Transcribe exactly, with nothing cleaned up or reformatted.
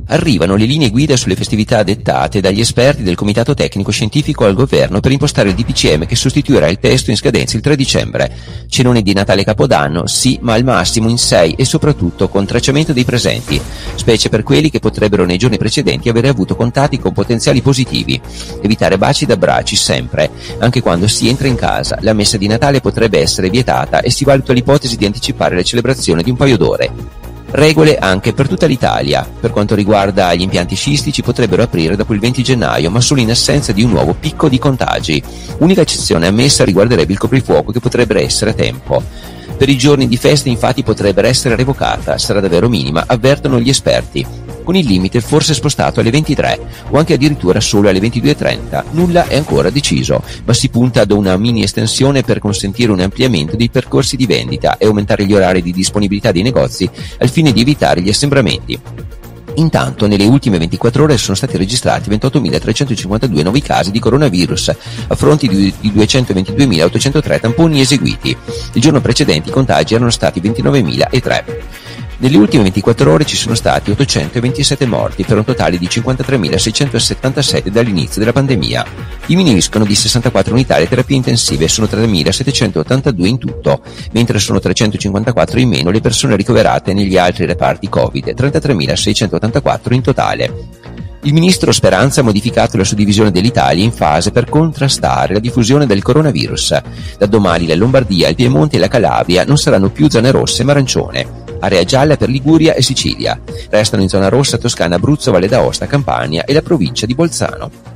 Arrivano le linee guida sulle festività dettate dagli esperti del Comitato Tecnico Scientifico al Governo per impostare il D P C M che sostituirà il testo in scadenza il tre dicembre. Cenone di Natale e Capodanno, sì, ma al massimo in sei e soprattutto con tracciamento dei presenti, specie per quelli che potrebbero nei giorni precedenti avere avuto contatti con potenziali positivi. Evitare baci ed abbracci sempre, anche quando si entra in casa. La messa di Natale potrebbe essere vietata e si valuta l'ipotesi di anticipare la celebrazione di un paio d'ore. Regole anche per tutta l'Italia. Per quanto riguarda gli impianti sciistici potrebbero aprire dopo il venti gennaio, ma solo in assenza di un nuovo picco di contagi. Unica eccezione ammessa riguarderebbe il coprifuoco, che potrebbe essere a tempo. Per i giorni di festa infatti potrebbe essere revocata, sarà davvero minima, avvertono gli esperti, con il limite forse spostato alle ventitré o anche addirittura solo alle ventidue e trenta. Nulla è ancora deciso, ma si punta ad una mini estensione per consentire un ampliamento dei percorsi di vendita e aumentare gli orari di disponibilità dei negozi al fine di evitare gli assembramenti. Intanto, nelle ultime ventiquattro ore sono stati registrati ventottomila trecentocinquantadue nuovi casi di coronavirus, a fronte di duecentoventiduemilaottocentotre tamponi eseguiti. Il giorno precedente i contagi erano stati ventinovemila e tre. Nelle ultime ventiquattro ore ci sono stati ottocentoventisette morti, per un totale di cinquantatremilaseicentosettantasette dall'inizio della pandemia. Diminuiscono di sessantaquattro unità le terapie intensive, sono tremilasettecentottantadue in tutto, mentre sono trecentocinquantaquattro in meno le persone ricoverate negli altri reparti Covid, trentatremilaseicentottantaquattro in totale. Il ministro Speranza ha modificato la suddivisione dell'Italia in fase per contrastare la diffusione del coronavirus. Da domani la Lombardia, il Piemonte e la Calabria non saranno più zone rosse ma arancione. Area gialla per Liguria e Sicilia. Restano in zona rossa Toscana, Abruzzo, Valle d'Aosta, Campania e la provincia di Bolzano.